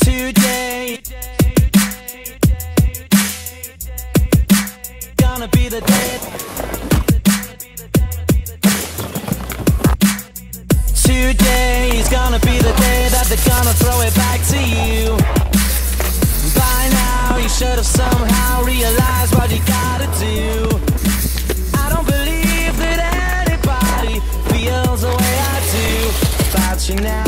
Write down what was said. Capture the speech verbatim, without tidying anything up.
Today gonna be the day. Today is gonna be the day that they're gonna throw it back to you. By now you should have somehow realized what you gotta do. I don't believe that anybody feels the way I do about you now.